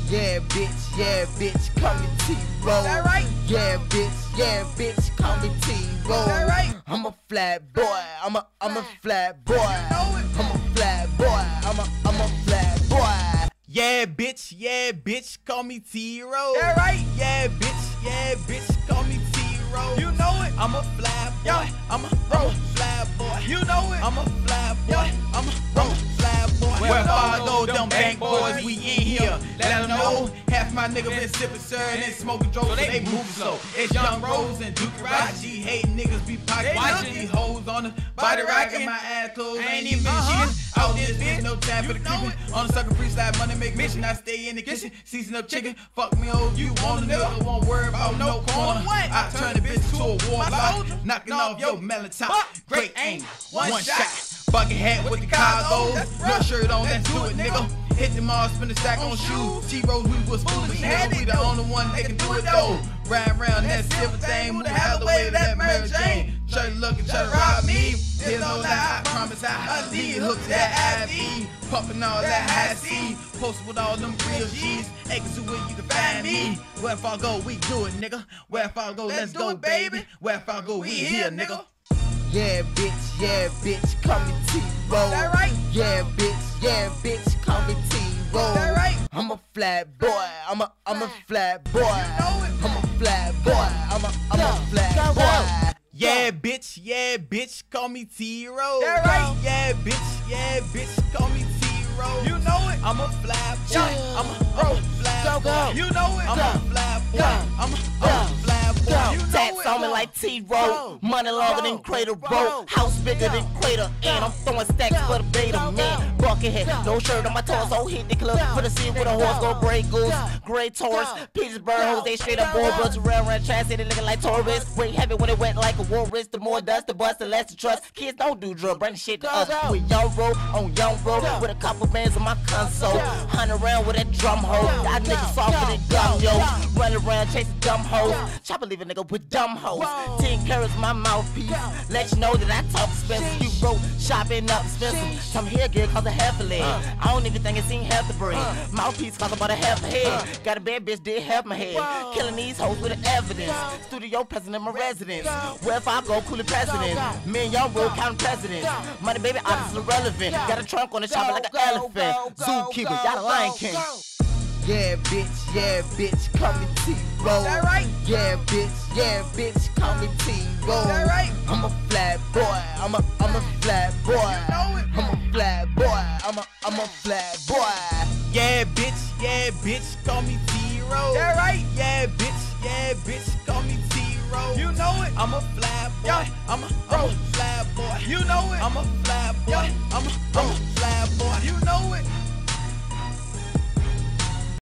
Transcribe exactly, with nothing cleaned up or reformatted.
Yeah, bitch, yeah, bitch, call me T-Roll. That right? Yeah, bitch, yeah, bitch, call me T-Roll. That right? I'm a flat boy, I'm a, I'm a flat boy. You know it. I'm a flat boy, I'm a, I'm a flat boy. Yeah, bitch, yeah, bitch, call me T-Roll. That right? Yeah, bitch, yeah, bitch, call me T-Roll. You know it. I'm a flat boy. Yo. I'm a, I'm a flat boy. You know it. I'm a flat boy. Yo. I'm a, I'm a flat boy. Where follow them bank boys, we in here. Let them know. Half my nigga been sipping sir and then smoking dope, so they move slow. It's Young Rose and Duke Raji. Hating niggas be pocket watching these hoes on the body rocking. My ass clothes ain't even been cheating. Out this bitch, no time for the creeping. On the sucker freestyle money make mission. I stay in the kitchen, season up chicken. Fuck me, oh, you want a nigga, won't worry about no corner. I turn the bitch to a warlock, knocking off your melon top. Great aim, one shot. Bucket hat with the cargo, no shirt on, let's do it, nigga. Hit them all, spin the stack on shoes. T-Rose, we was foolish, nigga. We the only one that can do it though. Ride around that silver thing, move out the way of that Mary Jane. Try to look and try to rob me. There's no lie, I promise I lead hooks that I V. Pumping all that high C. Posted with all them real G's. Acres to where you can find me. Where if I go, we do it, nigga. Where if I go, let's go, baby. Where if I go, we here, nigga. Yeah, bitch, yeah, bitch, call me T-Roll. That right? Yeah, bitch, yeah, bitch, call me T-Roll. That right? I'm a flat boy, I'm a, I'm a flat boy. You know it. I'm a flat boy, I'm a, I'm a flat boy. Yeah, bitch, yeah, bitch, call me T-Roll. That right? Yeah, bitch, yeah, bitch, call me T-Roll. You know it. I'm a flat boy. Yeah. I'm a, I'm a flat boy. You know it. I'm a flat boy. Yeah. I'm a, I'm a flat boy. Yo, You know tax it. on me like T-Roll. Money longer than Cradle Roll. House bigger than Crater. And I'm throwing stacks for the beta man. Bucket head, no shirt on my torso. Hit the club for the scene with a horse. Go Grey Goose, Grey Taurus, Petersburg hoes. They straight up bull brush around around trash. They looking like tourists. Way heavy when it wet like a walrus. The more dust, the bust, the less the trust. Kids don't do drugs, bring the shit to us. We young roll on young roll with a couple bands on my console. Hunt around with that drum hole. That nigga softer than gum, yo. Run around chasing dumb hoes. Chop a leave a nigga with dumb hoes. Ten carats my mouthpiece. Let you know that I talk expensive. You broke, shopping up expensive. Some hair gear cost a half a leg. I don't even think it's seen half the bread. Mouthpiece cost about a half a head. Got a bad bitch, did half my head. Killing these hoes with the evidence. Studio president in my residence. Where if I go, cool president. Me and young bro counting presidents. Money baby, obviously irrelevant. Got a trunk on the chopper like an elephant. Zookeeper, y'all a Lion King. Yeah, bitch, yeah, bitch, call me T-Roll. That right? Yeah, bitch, yeah, bitch, call me T-Roll. That right? I'm a flat boy, I'm a, I'm a flat boy. You know it. I'm a flat boy, I'm a, I'm a flat boy. Yeah, bitch, yeah, bitch, call me T-Roll. That right? Yeah, bitch, yeah, bitch, call me T-Roll. You know it. I'm a flat boy. Yo. I'm a, I'm a flat boy. You know it. I'm a flat boy. Yo. I'm a, I'm a